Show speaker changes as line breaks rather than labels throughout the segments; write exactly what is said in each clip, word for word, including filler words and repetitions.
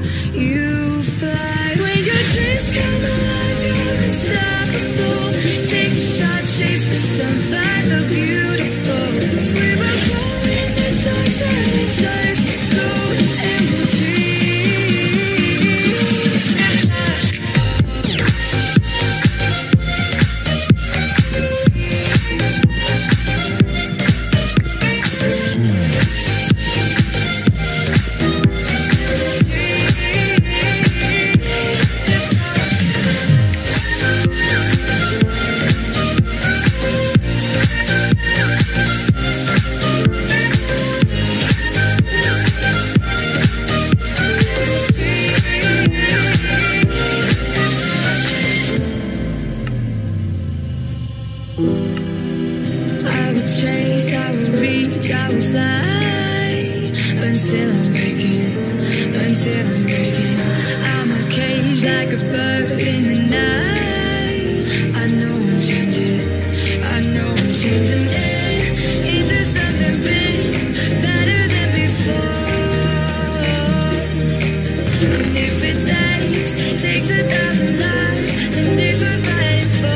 You fly when your dreams come alive. You're unstoppable. Take a shot, chase the sun, find the beautiful. We were born in the dark, turning stars to gold, and we'll dream and fast. I will chase, I will reach, I will fly until I'm breaking, until I'm breaking. I'm a cage like a bird in the night. I know I'm changing, I know I'm changing it into something big, better than before. And if it takes, takes a thousand lives, then it's worth fighting for.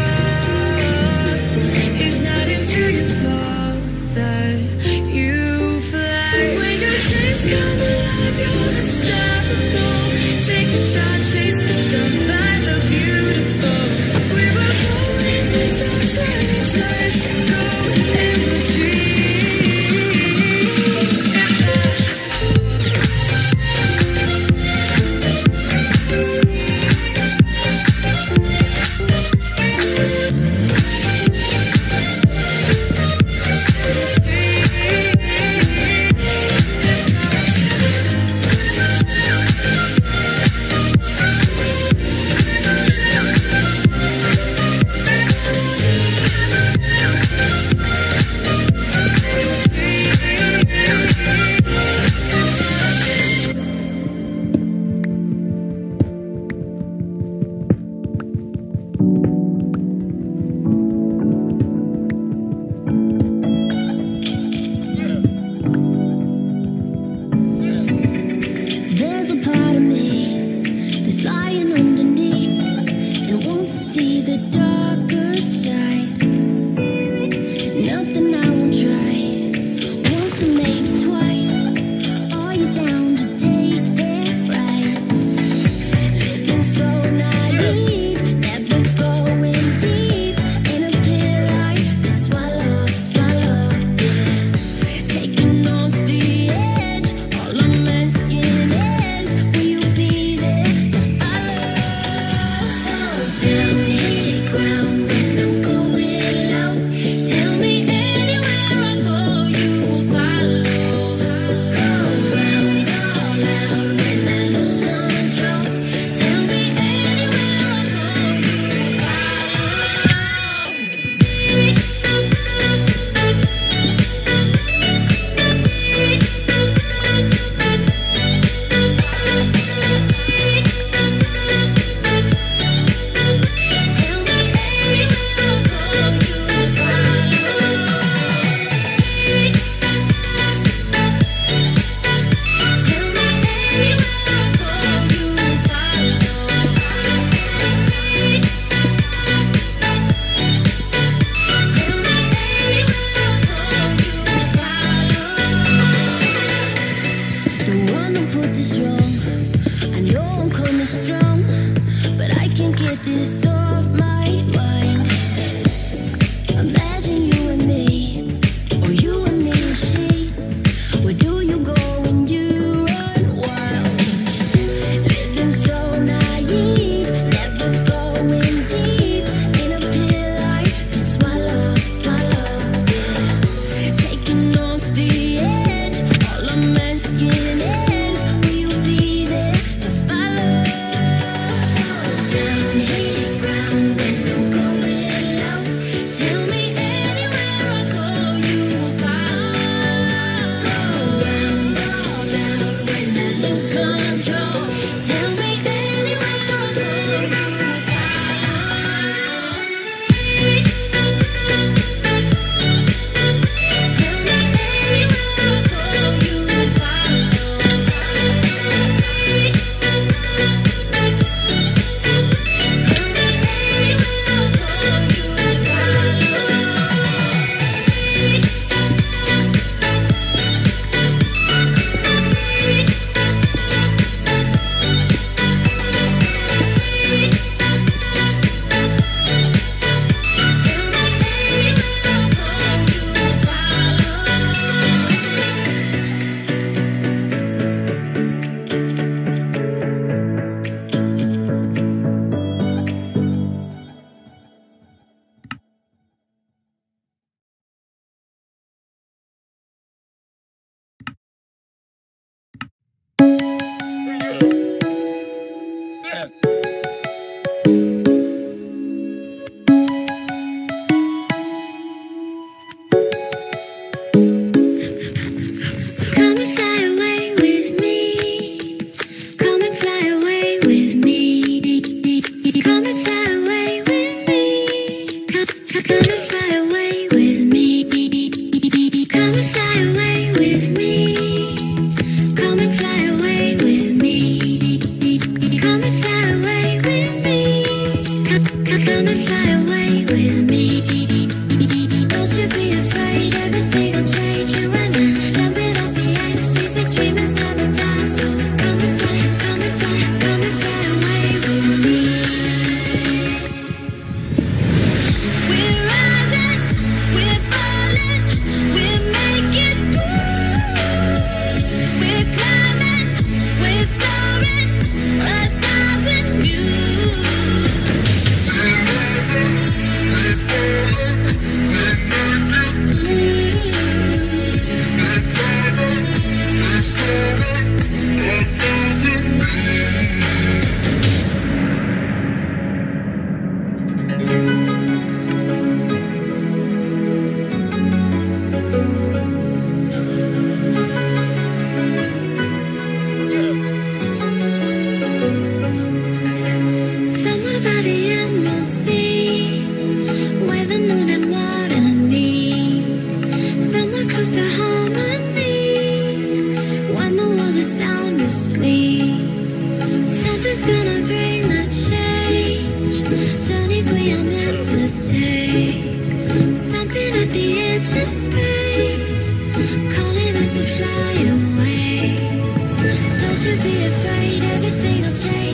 Come alive, you're unstoppable. Take a shot, chase the sun, find the beautiful. We were born in the dark, turning stars to gold, and we'll dream and fast. There's a part of me that's lying underneath and wants to see the darker side. Nothing I won't try. Once and maybe twice. Are you down to take that ride? Living so naive, never going deep in a pit like this. Swallow, swallow, yeah. Taking off the edge, all I'm asking. Down, hit it, ground.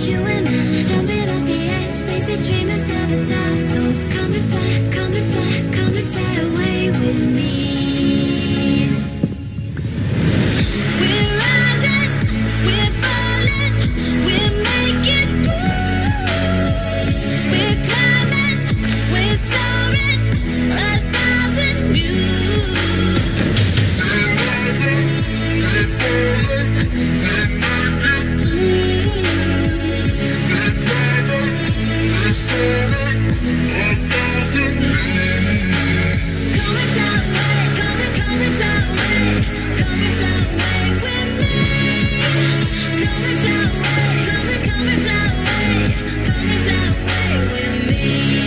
you and I jumping off the edge. They say dreamers never die, so come and fly, come and fly, come and fly away with me. We're rising, we're falling, we're making moves. We're climbing, we're soaring, a thousand views. We're rising, we're falling, we're making moves. We're climbing, we're soaring, a thousand views. Come and fly away, come and come and fly away, come and fly away with me. Come and fly away, come and come and fly away, come and fly away with me.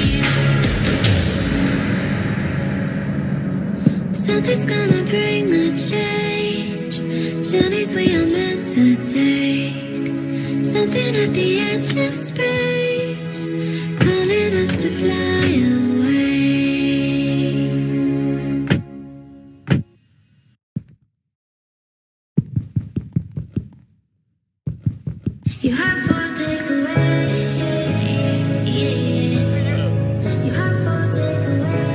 Something's gonna bring a change, journeys we are meant to take. Something at the edge of space, calling us to fly away. You have fun, take away. You have fun, take away.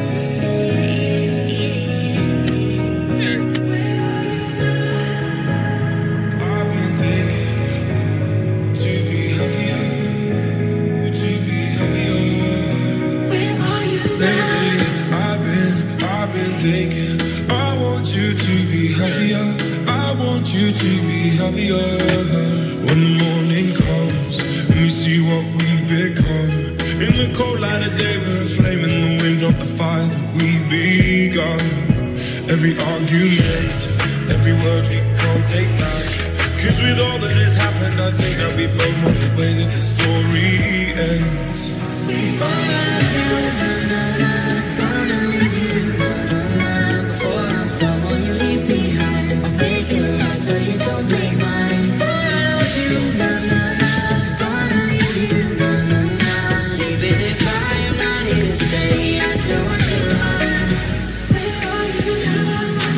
I've been thinking to be happier, to be happier.
Where are you now?
Lately, I've been, I've been thinking. I want you to be happier. I want you to be happier. When the morning comes and we see what we've become, in the cold light of day, we're a flame in the wind of the fire that we've begun. Every argument, every word we can't take back. Cause with all that has happened, I think that we both know the way that the story ends.
Before I love you, na na na, gonna leave you, na na na. Before I'm someone you leave behind, I'll break your heart so you don't break mine. Before I love you, na na na, gonna leave you, na na na. Even if I am not here to stay, I still want your heart. Where are you now?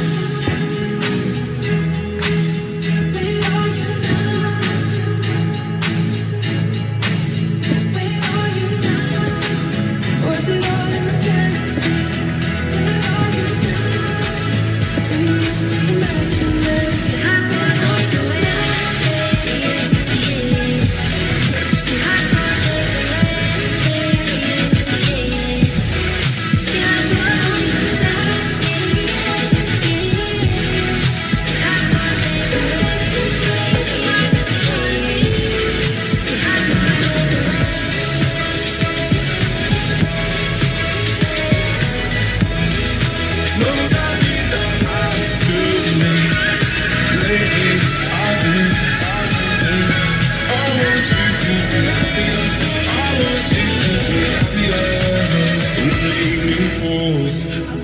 Where are you now? Where are you now? Was it all in the fantasy? Where are you now? When you imagine it, you have to walk away. You have to walk away. You have to walk away.
Nobody's alive to me. Lately, I've been, I've been thinking. I want you to be happier. I want you to be happier. When the evening falls,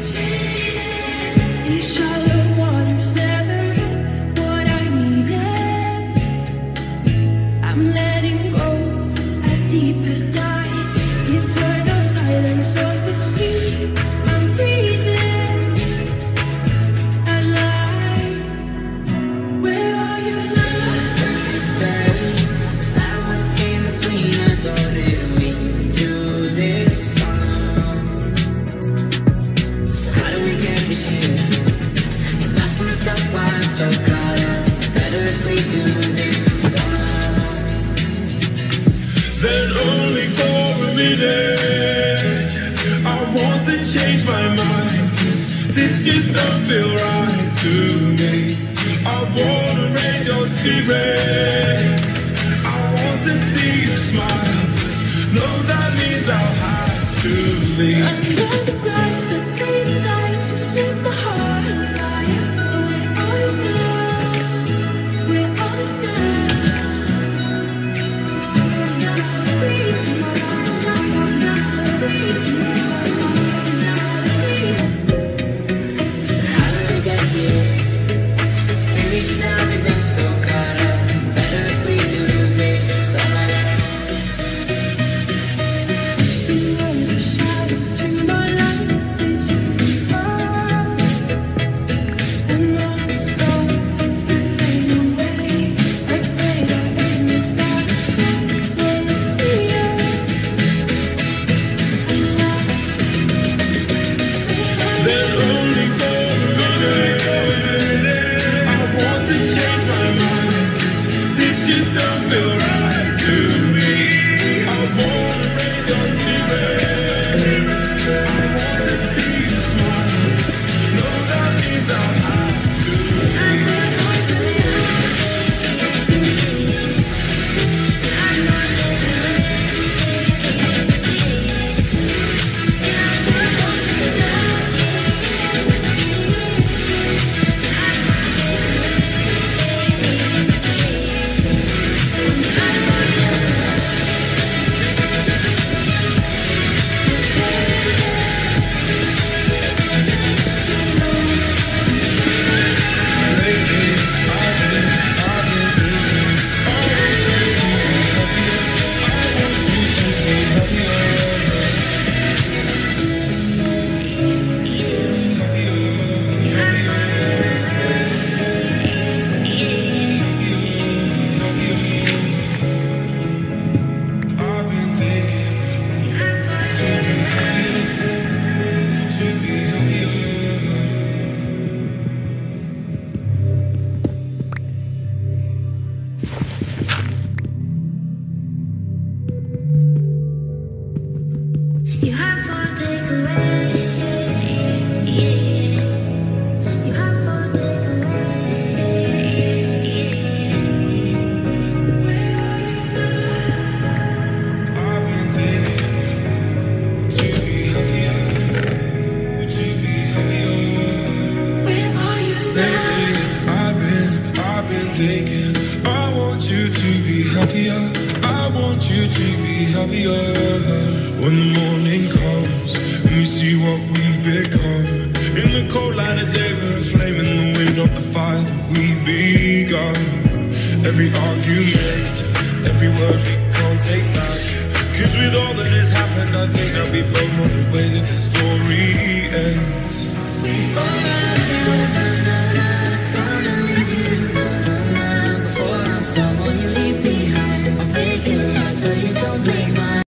These shallow waters never what I needed. I'm letting go at deeper dive, eternal silence of the sea. I'm breathing alive. Where are you now? Is that what came between us, or did we do this song? So how do we get here? I'm asking myself why I'm so caught up. Better if we do this song.
then only for a minute, I want to change my mind. 'Cause this just don't feel right to me. I wanna raise your spirits. I want to see you smile. No, that means I'll have to leave.
Under the bright, the fading lights, you set my heart on fire. Where are you now? Where are you now? Breathing, breathing. So how did we get here? Three weeks now, we've been so caught up. Better if we do this summer. You overshadowed to my
Thinking, I want you to be happier. I want you to be happier. When the morning comes and we see what we've become, in the cold light of day we're a flame in the wind of the fire that we begun. Every argument, every word we can't take back, 'cause with all that has happened I think that we both know the way that this